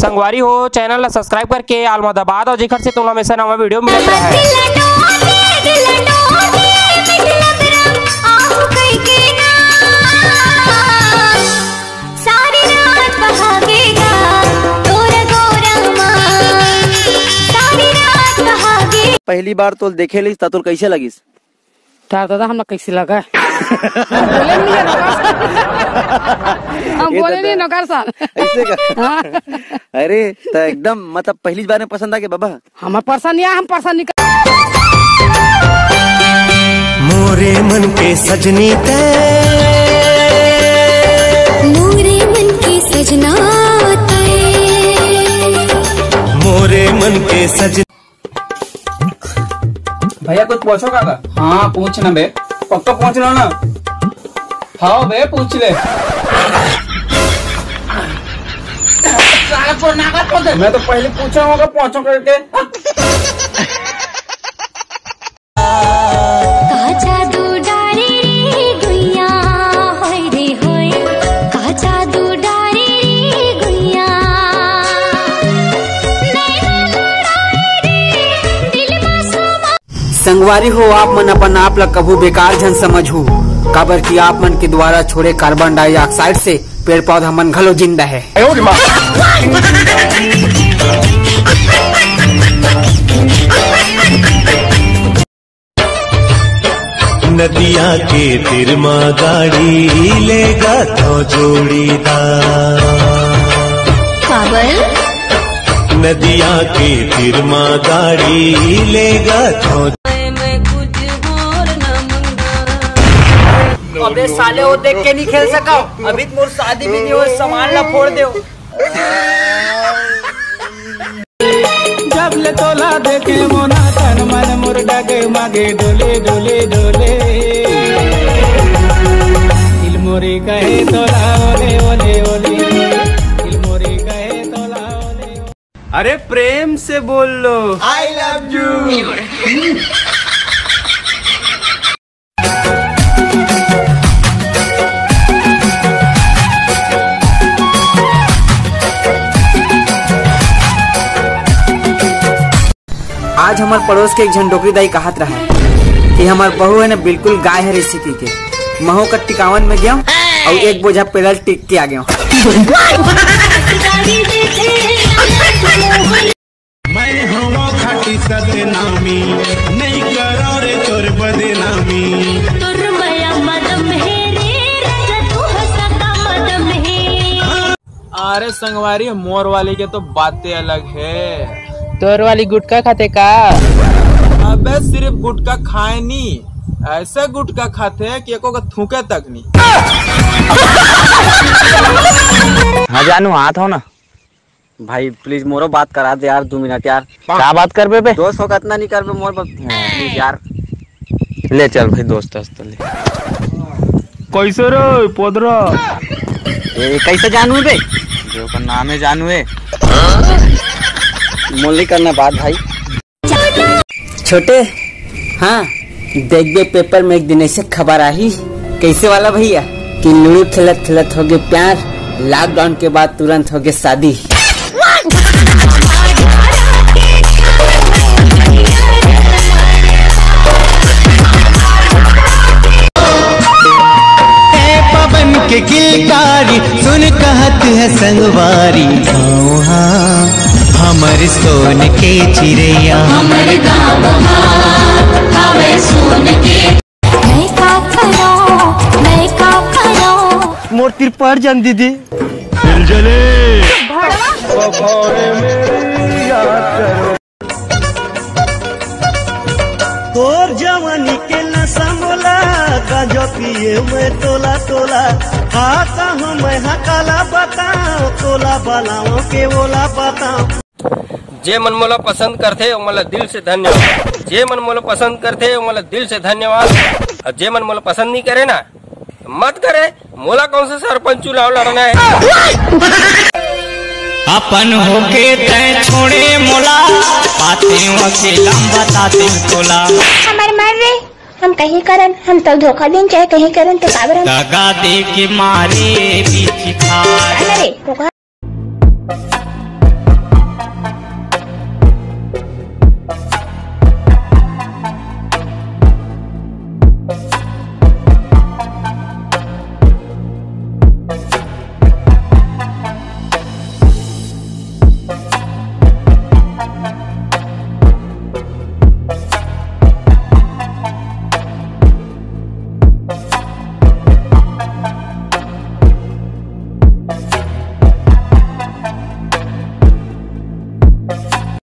संगवारी हो चैनल ला सब्सक्राइब करके आल में दबा दो जेकर से तुम हमेशा नवा वीडियो मिलता है। पहली बार तो देखे ली तो कैसे लगिस? दादा हम कैसे लगा हम बोले नहीं नौकर साहब ऐसे का? अरे तो एकदम मतलब पहली बार में पसंद आ गया बाबा? हमें पसंद नहीं, हम पसंद नहीं। मोरे मन के सजनी ते, मोरे मन के सजना ते, मोरे मन के सजनी। भैया कुछ पूछो काका? हाँ पूछ ना बे, पक्का पूछ लो ना। हाँ बे पूछ ले। मैं तो पहले पूछा होगा पूछो करके। संगवारी हो आप मन अपन आप ला कभू बेकार जन समझू, काबर की आप मन के द्वारा छोड़े कार्बन डाइऑक्साइड से पेड़ पौधा मन घलो जिंदा है। नदिया के तिरमा गाड़ी लेगा तो जोड़ीदार, नदिया के तिरमा गाड़ी लेगा तो। अबे साले वो देख के नहीं खेल सका, अभी मोर शादी भी नहीं हो, सामान ला फोड़ दो। जब ले तोला देखे मोना तन मन मुर्गा के मागे डोले डोले डोले, दिल मोरी कहे तोला ओले ओले ओले, दिल मोरी कहे तोला ओले। अरे प्रेम से बोल लो आई लव यू। आज हमार पड़ोस के एक झंडोकरी दाई कहत रहा है कि हमार बहू है ना बिल्कुल गाय है रेसिपी के। महू का टिकावन में गया और एक बोझा पेड़ल टिक के आ गया। मैं हवा खाटी सदनामी नहीं करो रे तोर बदनामी, तोर माया मदम है रे राजा तू हंसता मदम है। अरे संगवारी मोर वाली के तो बातें अलग है। तोर वाली गुटखा खाते का? अबे सिर्फ गुटखा खाए नहीं, ऐसा गुटखा खाते हैं कि एको का थूके तक नहीं। हाँ जानू हाथ हो ना भाई, प्लीज मोरो बात करा दे यार 2 मिनट यार। क्या बात कर बे? दोस्त हो इतना नहीं कर बे मोर प्लीज यार। ले चल भाई दोस्त ले। कैसे रे पोदरा? कैसे जानू बे? जो का नाम है जानू है। मोली करना बात भाई। छोटे हाँ देख बे पेपर में एक दिन ऐसे खबर आई कैसे वाला भैया कि लूडो खेलत खेलत हो गए प्यार, लॉकडाउन के बाद तुरंत हो गए शादी। पवन के किलकारी सुन कहत है संगवारी, हमर सोन के चिड़ैया, हमर गाँव हवे सोन के। मैं का करो मोर तिर पड़ जान दीदी। दिल जले तोर जवानी के नशा मोला, गांजा पिए मैं तोला तोला, आता हूँ मैं हकाला बताओ, तोला बलाओ के बोला बताओ। जे मन मोला पसंद करते वो मोला दिल से धन्यवाद, जे मन मोला पसंद करते वो मोला दिल से धन्यवाद, और जे मन मोला पसंद नहीं करे ना मत करे। मोला कौन सा सरपंच चुनाव लड़ना है? अपन होके तय छोड़े मोला, पाते अकेला बताते तोला। हमारे मर रहे हम कहीं करन, हम तो धोखा दें चाहे कहीं करन तो काबर दगा दे के मारे बीच खार। अरे